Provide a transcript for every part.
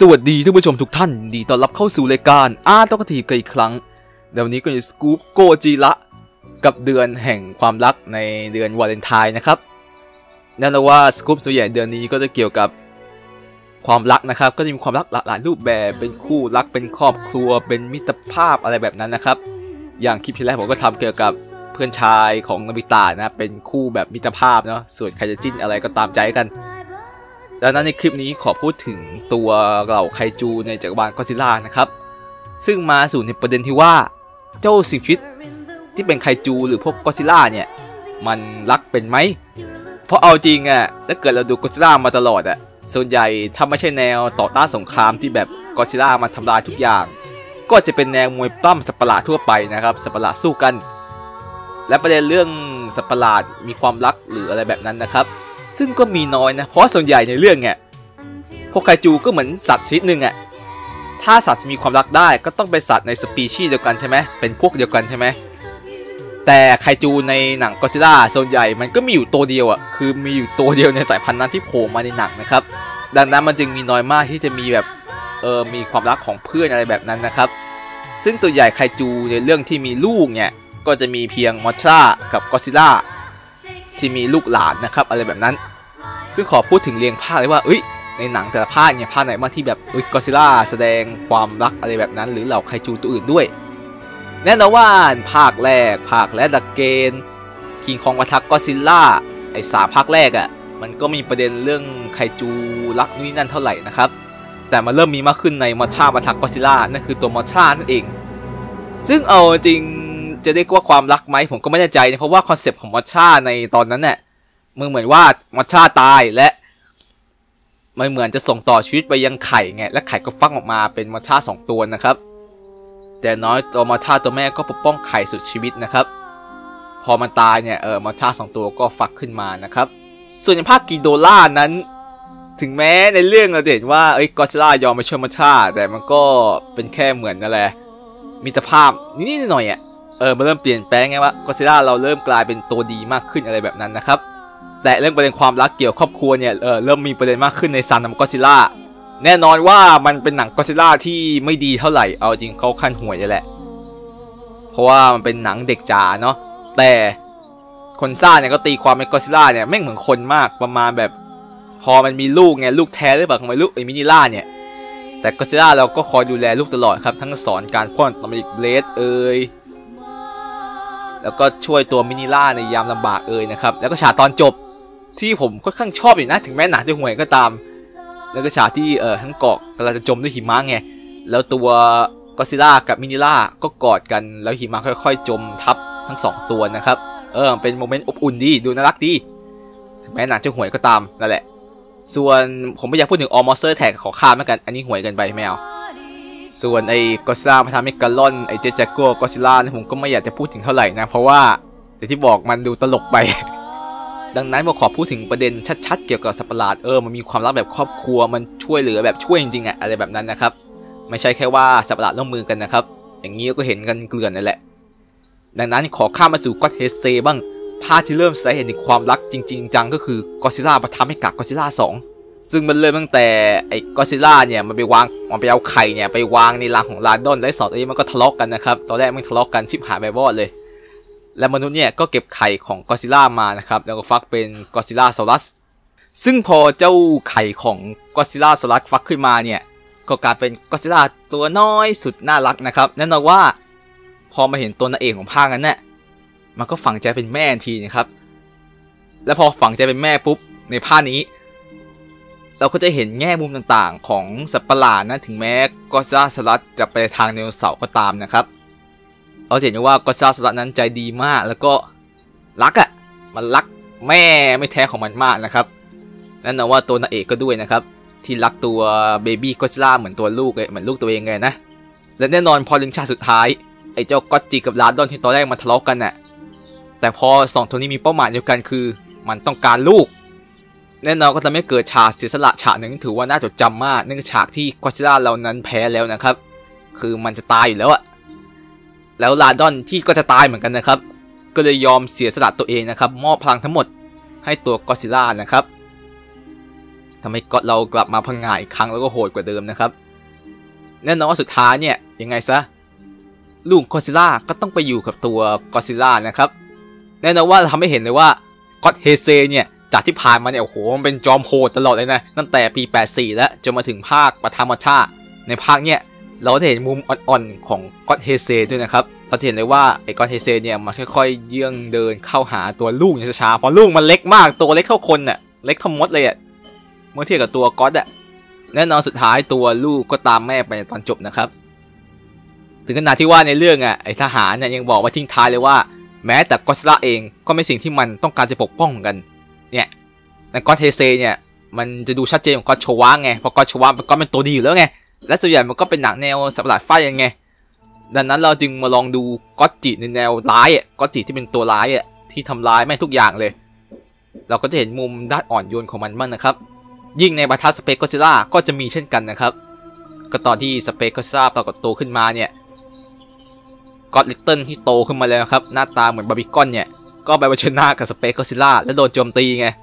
วัสดีท่านผู้ชมทุกท่านดีต้อนรับเข้าสู่รายการต้องกระถีบกันอีกครั้งเดี๋ยววันนี้ก็จะสกู๊ปโกจิระกับเดือนแห่งความรักในเดือนวาเลนไทน์นะครับแน่นอนว่าสกู๊ปส่วนใหญ่เดือนนี้ก็จะเกี่ยวกับความรักนะครับก็จะมีความรักหลากหลายรูปแบบเป็นคู่รักเป็นครอบครัวเป็นมิตรภาพอะไรแบบนั้นนะครับอย่างคลิปที่แล้วผมก็ทำเกี่ยวกับเพื่อนชายของโนบิตะนะเป็นคู่แบบมิตรภาพเนาะส่วนใครจะจิ้นอะไรก็ตามใจกันดังนั้นในคลิปนี้ขอพูดถึงตัวเหล่าไคจูในจักรวาลก็อดซิลล่านะครับซึ่งมาสู่ในประเด็นที่ว่าเจ้าสิ่งมีชีวิตที่เป็นไคจูหรือพวกก็อดซิลล่าเนี่ยมันรักเป็นไหมเพราะเอาจริงอ่ะถ้าเกิดเราดูก็อดซิลล่ามาตลอดอ่ะส่วนใหญ่ถ้าไม่ใช่แนวต่อต้านสงครามที่แบบก็อดซิลล่ามาทำลายทุกอย่างก็จะเป็นแนวมวยปล้ำสัตว์ประหลาดทั่วไปนะครับสัตว์ประหลาดสู้กันและประเด็นเรื่องสัตว์ประหลาดมีความรักหรืออะไรแบบนั้นนะครับซึ่งก็มีน้อยนะเพราะส่วนใหญ่ในเรื่องเนี่ยพวกไคจูก็เหมือนสัตว์ชนิดหนึ่งอ่ะถ้าสัตว์มีความรักได้ก็ต้องเป็นสัตว์ในสปีชีส์เดียวกันใช่ไหมเป็นพวกเดียวกันใช่ไหมแต่ไคจูในหนังก็อดซิลล่าส่วนใหญ่มันก็มีอยู่ตัวเดียวอ่ะคือมีอยู่ตัวเดียวในสายพันธุ์นั้นที่โผล่มาในหนังนะครับดังนั้นมันจึงมีน้อยมากที่จะมีแบบมีความรักของเพื่อนอะไรแบบนั้นนะครับซึ่งส่วนใหญ่ไคจูในเรื่องที่มีลูกเนี่ยก็จะมีเพียงมอทรากับก็อดซิลล่าที่มีลูกหลานนะครับอะไรแบบนั้นซึ่งขอพูดถึงเรียงภาคเลยว่าในหนังแต่ละภาคเนี่ยภาคไหนบ้างที่แบบก็อดซิลล่าแสดงความรักอะไรแบบนั้นหรือเหล่าไคจูตัวอื่นด้วยแน่นอนว่าภาคแรกภาคและดักเกนคิงคองปะทะก็อดซิลล่าไอ้3ภาคแรกอ่ะมันก็มีประเด็นเรื่องไคจูรักนู่นนั่นเท่าไหร่นะครับแต่มันเริ่มมีมากขึ้นในมอทราปะทะก็อดซิลล่านั่นคือตัวมอทรานั่นเองซึ่งเอาจริงจะเรียกว่าความรักไหมผมก็ไม่แน่ใจนะเพราะว่าคอนเซปต์ของมอทราในตอนนั้นเนี่ยมึงเหมือนว่ามอทราตายและมันเหมือนจะส่งต่อชีวิตไปยังไข่ไงและไข่ก็ฟักออกมาเป็นมอทรา2ตัวนะครับแต่น้อยตัวมอทราตัวแม่ก็ปกป้องไข่สุดชีวิตนะครับพอมันตายเนี่ยมอทรา2ตัวก็ฟักขึ้นมานะครับส่วนในภาคกิโดล่านั้นถึงแม้ในเรื่องเราเห็นว่าก็อดซิลล่ายอมไปช่วยมอทราแต่มันก็เป็นแค่เหมือนนั่นแหละมิตรภาพนิดๆหน่อยมันเริ่มเปลี่ยนแปลงไงว่าก็อดซิลล่าเราเริ่มกลายเป็นตัวดีมากขึ้นอะไรแบบนั้นนะครับแต่เรื่องประเด็นความรักเกี่ยวครอบครัวเนี่ยเริ่มมีประเด็นมากขึ้นในซันของก็อดซิลล่าแน่นอนว่ามันเป็นหนังก็อดซิลล่าที่ไม่ดีเท่าไหร่เอาจริงเขาขั้นห่วยเลยแหละเพราะว่ามันเป็นหนังเด็กจ๋าเนาะแต่คนสร้างเนี่ยก็ตีความเป็นก็อดซิลล่าเนี่ยแม่งเหมือนคนมากประมาณแบบพอมันมีลูกไงลูกแท้หรือเปล่าของมันลูกมินิล่าเนี่ยแต่ก็อดซิลล่าเราก็คอยดูแลลูกตลอดครับทั้งสอนการพ่นตอมิกเบลดแล้วก็ช่วยตัวมินิล่าในยามลำบากนะครับแล้วก็ฉากตอนจบที่ผมค่อนข้างชอบอยู่นะถึงแม้หนังจะห่วยก็ตามแล้วก็ฉากที่ทั้งเกาะกำลังจะจมด้วยหิมะไงแล้วตัวก็อดซิลล่ากับมินิล่าก็กอดกันแล้วหิมะค่อยๆจมทับทั้ง2ตัวนะครับเป็นโมเมนต์อบอุ่นดีดูน่ารักดีถึงแม้หนังจะห่วยก็ตามนั่นแหละส่วนผมไม่อยากพูดถึงออมอสเตอร์แท็กขอข้ามแล้วกันอันนี้ห่วยกันไปไม่เอาส่วนก็อดซิลล่ามาทำให้กาลอนเจจักโก้ก็อดซิลล่าผมก็ไม่อยากจะพูดถึงเท่าไหร่นะเพราะว่าอย่างที่บอกมันดูตลกไป ดังนั้นผมขอพูดถึงประเด็นชัดๆเกี่ยวกับสัตว์ประหลาดมันมีความรักแบบครอบครัวมันช่วยเหลือแบบช่วยจริงๆอะไรแบบนั้นนะครับไม่ใช่แค่ว่าสัตว์ประหลาดร่วมมือกันนะครับอย่างนี้ก็เห็นกันเกลื่อนนั่นแหละดังนั้นขอข้ามมาสู่ก็อดเฮเซบ้างภาพที่เริ่มแสดงเห็นถึงความรักจริงๆจังก็คือก็อดซิลล่าปะทะให้กับก็อดซิลล่า2ซึ่งมันเริ่มตั้งแต่ก็อดซิลล่าเนี่ยมันไปเอาไข่เนี่ยไปวางในรังของลาดอนและ2ตัวนี้มันก็ทะเลาะกันนะครับตอนแรกมันทะเลาะกันชิบหายไปวอดเลยและมนุษย์เนี่ยก็เก็บไข่ของก็อดซิลล่ามานะครับแล้วก็ฟักเป็นก็อดซิลล่าซอรัสซึ่งพอเจ้าไข่ของก็อดซิลล่าซอรัสฟักขึ้นมาเนี่ยก็กลายเป็นก็อดซิลล่าตัวน้อยสุดน่ารักนะครับแน่นอนว่าพอมาเห็นตัวนางเอกของภาคนั้นเนี่ยมันก็ฝังใจเป็นแม่ทีนะครับและพอฝังใจเป็นแม่ปุ๊บในภาคนี้เราก็จะเห็นแง่มุมต่างๆของสัตว์ประหลาดนะถึงแม้ก็อดซิลล่าซอรัสจะไปทางไดโนเสาร์ก็ตามนะครับเราเห็นว่าก็อดซิลล่าซอรัสนั้นใจดีมากแล้วก็รักมันรักแม่ไม่แท้ของมันมากนะครับนั่นนะว่าตัวนางเอกก็ด้วยนะครับที่รักตัวเบบี้ก็อดซิลล่าเหมือนตัวลูกเหมือนลูกตัวเองไงนะและแน่นอนพอถึงฉากสุดท้ายไอ้เจ้าก็อดจิกับลาดอนที่ตอนแรกมันทะเลาะกันน่ะแต่พอ2ตัวนี้มีเป้าหมายเดียวกันคือมันต้องการลูกแน่นอนก็จะไม่เกิดฉากเสียสละฉากหนึ่งถือว่าน่าจดจำมากเนื่องจากฉากที่ก็อดซิลล่าเรานั้นแพ้แล้วนะครับคือมันจะตายอยู่แล้วแล้วลาดอนที่ก็จะตายเหมือนกันนะครับก็เลยยอมเสียสละตัวเองนะครับมอบพลังทั้งหมดให้ตัวก็อดซิลล่านะครับทำให้ก็เรากลับมาพังงาอีกครั้งแล้วก็โหดกว่าเดิมนะครับแน่นอนว่าสุดท้ายเนี่ยยังไงซะลูกก็อดซิลล่าก็ต้องไปอยู่กับตัวก็อดซิลล่านะครับแน่นอนว่าทำให้เห็นเลยว่าก็อดเฮเซเนี่ยจากที่ผ่านมาเนี่ยโอ้โหมันเป็นจอมโหดตลอดเลยนะตั้งแต่ปี84แล้วจนมาถึงภาคปฐมชาในภาคเนี่ยเราจะเห็นมุมอ่อนๆของก็อดเฮเซด้วยนะครับเราจะเห็นเลยว่าไอ้ก็อดเฮเซเนี่ยมันค่อยๆเยื่องเดินเข้าหาตัวลูกช้าๆเพราะลูกมันเล็กมากตัวเล็กเท่าคนน่ะเล็กเท่ามดเลยอ่ะเมื่อเทียบกับตัวก็อดอ่ะแน่นอนสุดท้ายตัวลูกก็ตามแม่ไปตอนจบนะครับถึงขนาดที่ว่าในเรื่องอ่ะไอ้ทหารเนี่ยยังบอกว่าทิ้งท้ายเลยว่าแม้แต่ก็อดซิลล่าเองก็ไม่สิ่งที่มันต้องการจะปกป้องกันเนี่ยในก็อดเฮเซเนี่ยมันจะดูชัดเจนของก็อดโชวะไงเพราะก็อดโชวะมันก็เป็นตัวดีอยู่แล้วไงและส่วนใหญ่มันก็เป็นหนังแนวสัตว์ประหลาดไฟยังไงดังนั้นเราจึงมาลองดูก็อดจิในแนวร้ายอ่ะก็อดจิที่เป็นตัวร้ายอ่ะที่ทำร้ายแม่งทุกอย่างเลยเราก็จะเห็นมุมด้านอ่อนโยนของมันบ้างนะครับยิ่งในบรรทัดสเปซก็อดซิลล่าก็จะมีเช่นกันนะครับก็ตอนที่สเปซก็อดซิลล่าปรากฏตัวขึ้นมาเนี่ยก็อดลิตเติ้ลที่โตขึ้นมาแล้วครับหน้าตาเหมือนบาร์บีคอนเนี่ยก็ไปเผชิญหน้ากับสเปซก็อดซิลล่าและโดนโจมตีไง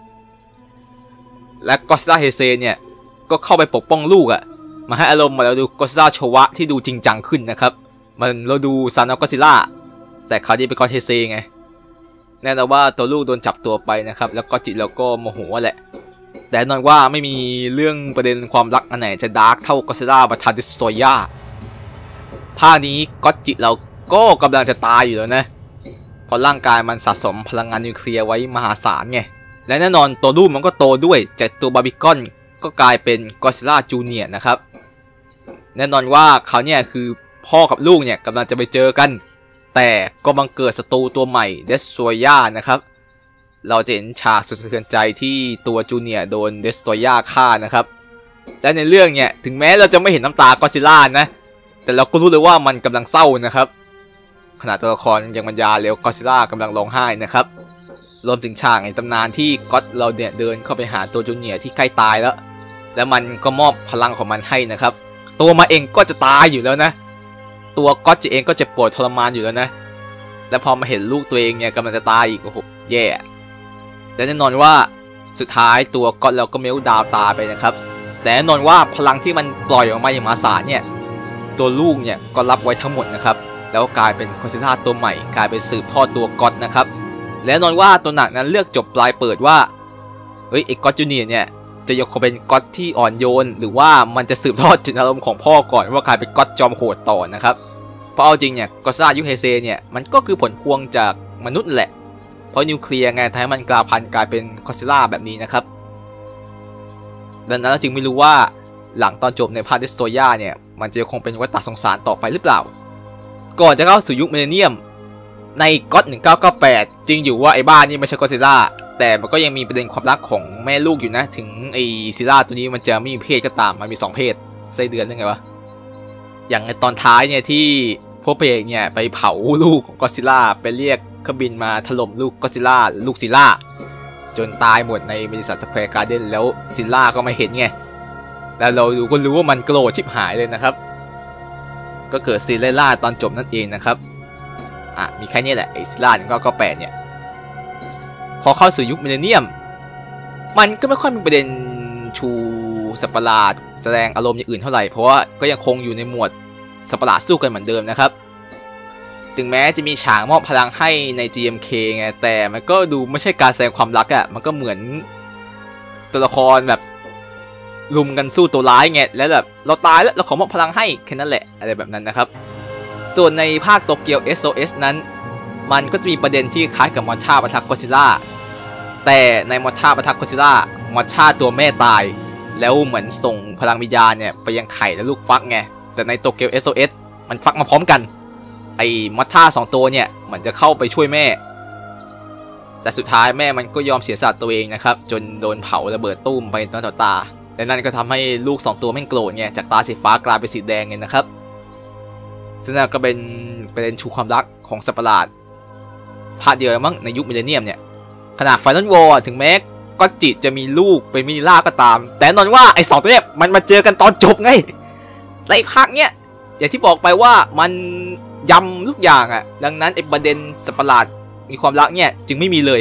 และก็อดซิลล่าเฮเซเนี่ยก็เข้าไปปกป้องลูกอ่ะมาให้อารมณ์มาเราดูก็อดซิลล่าโชวะที่ดูจริงจังขึ้นนะครับมันเราดูซันออฟก็อดซิลล่าแต่คราวนี้เป็นก็อดเฮเซไงแน่นอนว่าตัวลูกโดนจับตัวไปนะครับแล้วก็จิแล้วก็โมโหแหละแต่แน่นอนว่าไม่มีเรื่องประเด็นความรักอันไหนจะดาร์กเท่าก็อดซิลล่าบัตทาดิสโซย่าภาคนี้ก็อดจิเราก็กำลังจะตายอยู่แล้วนะเพราะร่างกายมันสะสมพลังงานนิวเคลียร์ไว้มหาศาลไงและแน่นอนตัวลูกมันก็โตด้วยจากตัวบาร์บีคอนก็กลายเป็นก็อดซิลล่าจูเนียร์นะครับแน่นอนว่าเขาเนี่ยคือพ่อกับลูกเนี่ยกำลังจะไปเจอกันแต่ก็บังเกิดศัตรูตัวใหม่เดสโซย่านะครับเราจะเห็นฉากสะเทือนใจที่ตัวจูเนียร์โดนเดสโซย่าฆ่านะครับและในเรื่องเนี่ยถึงแม้เราจะไม่เห็นน้ำตาก็อดซิลล่านะแต่เราก็รู้เลยว่ามันกำลังเศร้านะครับขณะตัวละครยังบรรยายแล้วก็อดซิลล่ากำลังร้องไห้นะครับรวมถึงฉากในตำนานที่ก็อดเราเนี่ยเดินเข้าไปหาตัวจูเนียร์ที่ใกล้ตายแล้วมันก็มอบพลังของมันให้นะครับตัวมาเองก็จะตายอยู่แล้วนะตัวก็อดเองก็จะปวดทรมานอยู่แล้วนะและพอมาเห็นลูกตัวเองเนี่ยกำลังจะตายอีกโอ้โหแย่และแน่นอนว่าสุดท้ายตัวก็อดเราก็เมลดาวตายไปนะครับแต่แน่นอนว่าพลังที่มันปล่อยออกมาอย่างมหาศาลเนี่ยตัวลูกเนี่ยก็รับไว้ทั้งหมดนะครับแล้วกลายเป็นก็อดซิลล่าตัวใหม่กลายเป็นสืบทอดตัวก็อดนะครับและแน่นอนว่าตัวหนังนั้นเลือกจบปลายเปิดว่าเฮ้ยไอ้ก็อดจูเนียร์เนี่ยจะยังคงเป็นก็อดที่อ่อนโยนหรือว่ามันจะสืบทอดจิตอารมณ์ของพ่อก่อนว่ากลายเป็นก็อดจอมโหดต่อนะครับเพราะเอาจริงเนี่ยก็อดซิลล่ายุคเฮเซเนี่ยมันก็คือผลพวงจากมนุษย์แหละเพราะนิวเคลียร์ไงทำให้มันกลายพันธุ์กลายเป็นก็อดซิลล่าแบบนี้นะครับดังนั้นเราจึงไม่รู้ว่าหลังตอนจบในพาร์ทเดสโซย่าเนี่ยมันจะคงเป็นวัฏสงสารต่อไปหรือเปล่าก่อนจะเข้าสู่ยุคมิลเลนเนียมในก็อด1998จริงอยู่ว่าไอ้บ้านนี่ไม่ใช่ก็อดซิลล่าแต่มันก็ยังมีประเด็นความรักของแม่ลูกอยู่นะถึงไอ้ซิลล่าตัวนี้มันจะไม่มีเพศก็ตามมันมี2เพศไส้เดือนได้ไงวะอย่างในตอนท้ายเนี่ยที่พวกเพกเนี่ยไปเผาลูกของก็อดซิลล่าไปเรียกเครื่องบินมาถล่มลูกก็อดซิลล่าลูกซิลล่าจนตายหมดในบริษัทสแควร์การ์เด้นแล้วซิลล่าก็ไม่เห็นไงแล้วเราดูก็รู้ว่ามันโกรธชิบหายเลยนะครับก็เกิดซีเรล่าตอนจบนั่นเองนะครับมีแค่นี้แหละไอซิลล่า1998เนี่ยพอเข้าสู่ยุคมิลเลนเนียมมันก็ไม่ค่อยมีประเด็นชูสัตว์ประหลาดแสดงอารมณ์อย่างอื่นเท่าไหร่เพราะว่าก็ยังคงอยู่ในหมวดสัตว์ประหลาดสู้กันเหมือนเดิมนะครับถึงแม้จะมีฉากมอบพลังให้ใน GMK ไงแต่มันก็ดูไม่ใช่การแสดงความรักอ่ะมันก็เหมือนตัวละครแบบลุมกันสู้ตัวร้ายไงแล้วแบบเราตายแล้วเราขอมอบพลังให้แค่นั้นแหละอะไรแบบนั้นนะครับส่วนในภาคโตเกียว SOS นั้นมันก็จะมีประเด็นที่คล้ายกับมอชาปะทะก็อดซิลล่าแต่ในมอชาปะทะก็อดซิลล่ามอชาตัวแม่ตายแล้วเหมือนส่งพลังวิญญาณเนี่ยไปยังไข่และลูกฟักไงแต่ในโตเกียว SOS มันฟักมาพร้อมกันไอ้มอชา2ตัวเนี่ยมันจะเข้าไปช่วยแม่แต่สุดท้ายแม่มันก็ยอมเสียสละตัวเองนะครับจนโดนเผาระเบิดตุ้มไปต่อตาและนั่นก็ทำให้ลูก2ตัวแม่งโกรธไงจากตาสีฟ้ากลายเป็นสีแดงไงนะครับซึ่งนั่นก็เป็นประเด็นชูความรักของสัตว์ประหลาดภาคเดียวมั้งในยุคมิลเลนเนียมเนี่ยขนาดไฟนอลวอร์ถึงแม้ก็อดจิจะมีลูกเป็นมินิล่าก็ตามแต่นอนว่าไอ้2ตัวเนี้ยมันมาเจอกันตอนจบไงในภาคเนี้ยอย่างที่บอกไปว่ามันยำทุกอย่างอ่ะดังนั้นไอ้ประเด็นสัตว์ประหลาดมีความรักเนี่ยจึงไม่มีเลย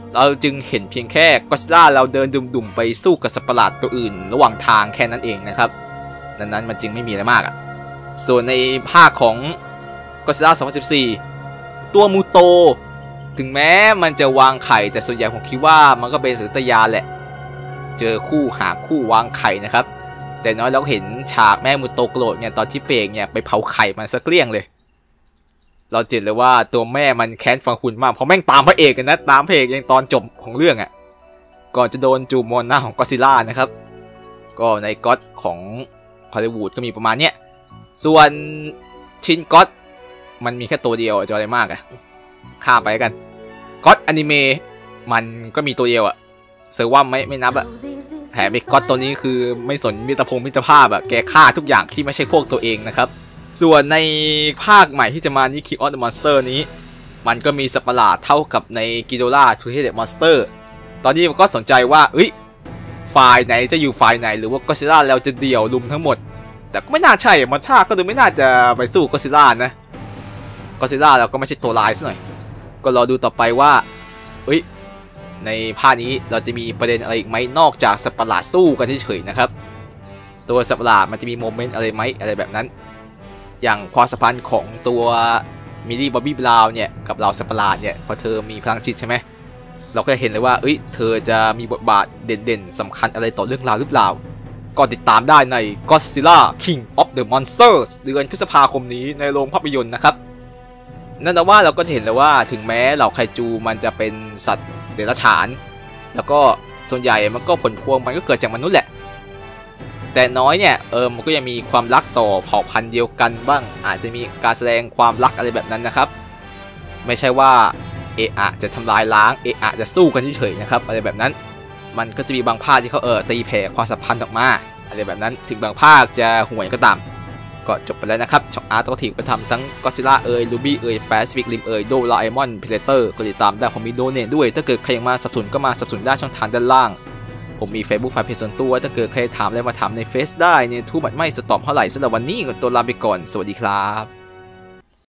เราจึงเห็นเพียงแค่ก็อดซิลล่าเราเดินดุ่มๆไปสู้กับสัตว์ประหลาดตัวอื่นระหว่างทางแค่นั้นเองนะครับนั้นมันจึงไม่มีอะไรมากอ่ะส่วนในภาคของก็อดซิลล่า2014ตัวมูโตถึงแม้มันจะวางไข่แต่ส่วนใหญ่ผมคิดว่ามันก็เป็นสัญชาตญาณแหละเจอคู่หาคู่วางไข่นะครับแต่น้อยเราเห็นฉากแม่มูโตโกรธเนี่ยตอนที่เปกเนี่ยไปเผาไข่มันสักเกลี้ยงเลยเราเห็นเลยว่าตัวแม่มันแค้นฟังคุณมากเพราะแม่งตามพระเอกกันนะตามพระเอกยังตอนจบของเรื่องอ่ะก่อนจะโดนจูบมอนหน้าของก็อดซิลล่านะครับก็ในก็อดของฮอลลีวูดก็มีประมาณเนี้ยส่วนชินก็อดมันมีแค่ตัวเดียวจะอะไรมากอ่ะข้ามไปกันก็อดอนิเมะมันก็มีตัวเดียวอ่ะเซอร์ว่าไม่นับอ่ะแถมไอ้ก็อดตัวนี้คือไม่สนมิตรภาพอ่ะแกฆ่าทุกอย่างที่ไม่ใช่พวกตัวเองนะครับส่วนในภาคใหม่ที่จะมานี่ King of the Monster นี้มันก็มีสัตว์ประหลาดเท่ากับใน Ghidorah Two-Headed Monster ตอนนี้มันก็สนใจว่าฝ่ายไหนจะอยู่ฝ่ายไหนหรือว่าก็อดซิลล่าเราจะเดี่ยวลุมทั้งหมดแต่ก็ไม่น่าใช่มอนชาก็ดูไม่น่าจะไปสู้ก็อดซิลล่านะก็อดซิลล่าเราก็ไม่ใช่ตัวร้ายซะหน่อยก็รอดูต่อไปว่าในภาคนี้เราจะมีประเด็นอะไรอีกไหมนอกจากสัตว์ประหลาดสู้กันเฉยๆนะครับตัวสัตว์ประหลาดมันจะมีโมเมนต์อะไรไหมอะไรแบบนั้นอย่างความสัมพันธ์ของตัวมิลลี่บ๊อบบี้บราวน์เนี่ยกับเราสัตว์ประหลาดเนี่ยพอเธอมีพลังจิตใช่ไหมเราก็จะเห็นเลยว่าเธอจะมีบทบาทเด่นๆสำคัญอะไรต่อเรื่องราวหรือเปล่าก็ติดตามได้ใน Godzilla King of the Monsters เดือนพฤษภาคมนี้ในโรงภาพยนตร์นะครับนั่นแปลว่าเราก็จะเห็นเลยว่าถึงแม้เหล่าไคจูมันจะเป็นสัตว์เดรัจฉานแล้วก็ส่วนใหญ่มันก็ผลพวงมันก็เกิดจากมนุษย์แหละแต่น้อยเนี่ยมันก็ยังมีความรักต่อเผ่าพันธุ์เดียวกันบ้างอาจจะมีการแสดงความรักอะไรแบบนั้นนะครับไม่ใช่ว่าจะทำลายล้างจะสู้กันเฉยๆนะครับอะไรแบบนั้นมันก็จะมีบางภาคที่เขาตีแผ่ความสัมพันธ์ออกมาอะไรแบบนั้นถึงบางภาคจะห่วยก็ตามก็จบไปแล้วนะครับช่องอาร์ตทีก็ทำทั้งก็อดซิลล่าลูบี้แปซิฟิกริมโดราเอมอนเพลเตอร์ก็ติดตามได้ผมมีโดเนทด้วยถ้าเกิดใครยังมาสนับสนุนก็มาสนับสนุนได้ช่องทางด้านล่างผมมี Facebook ฝ่ายเพจส่วนตัวถ้าเกิดใครถามอะไรมาถามในเฟซได้เนี่ยทูบัตไม่สตอบเท่าไหร่สำหรับวันนี้ก็ตัวลาไปก่อนสวัสดีครับ